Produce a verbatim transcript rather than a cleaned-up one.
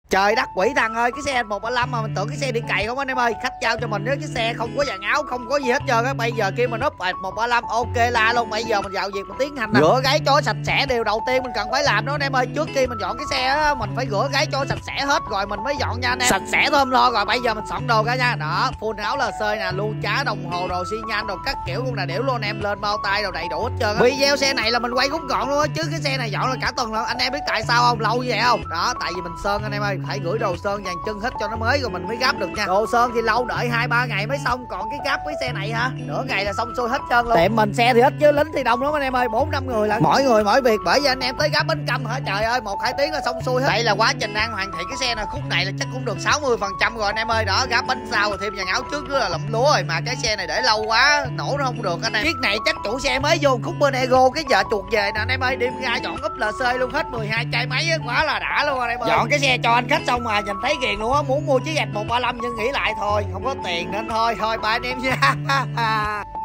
Trời đất quỷ thần ơi, cái xe một ba lăm mà mình tưởng cái xe đi cày không anh em ơi. Khách giao cho mình cái xe không có dàn áo, không có gì hết trơn á. Bây giờ kia mình úp một ba lăm ok la luôn. Bây giờ mình vào việc mình tiến hành nè. Rửa gáy cho sạch sẽ, điều đầu tiên mình cần phải làm đó anh em ơi. Trước khi mình dọn cái xe á, mình phải rửa gáy cho sạch sẽ hết rồi mình mới dọn nha anh em. Sạch sẽ thơm lo rồi bây giờ mình soạn đồ ra nha. Đó, full áo lờ xơi nè, lu chá đồng hồ đồ xi nhan đồ các kiểu luôn nè, đểu luôn em, lên bao tay đồ đầy đủ hết trơn á. Video xe này là mình quay cũng gọn luôn á, chứ cái xe này dọn là cả tuần rồi. Anh em biết tại sao không? Lâu như vậy không? Đó, tại vì mình sơn anh em ơi, phải gửi đồ sơn dàn chân hết cho nó mới rồi mình mới gắp được nha. Đồ sơn thì lâu đợi hai ba ngày mới xong, còn cái gắp với xe này hả, nửa ngày là xong xuôi hết trơn luôn. Tiệm mình xe thì ít chứ lính thì đông lắm anh em ơi, bốn năm người lận, mỗi người mỗi việc. Bởi vì anh em tới gắp bánh căm hả, trời ơi một hai tiếng là xong xuôi hết. Đây là quá trình đang hoàn thiện cái xe này, khúc này là chắc cũng được sáu mươi phần trăm rồi anh em ơi. Đó, gắp bánh sau rồi thêm dàn áo trước nữa là lụm lúa rồi, mà cái xe này để lâu quá nổ nó không được anh em. Chiếc này chắc chủ xe mới vô khúc bên Ego cái vợ chuột về nè anh em ơi, đêm ra dọn úp lờ xê luôn, hết mười hai chai máy á, quá là đã luôn anh em ơi. Dọn cái xe cho anh khách xong mà nhìn thấy ghiền luôn á, muốn mua chiếc gạch một ba lăm nhưng nghĩ lại thôi không có tiền nên thôi thôi bye anh em nha.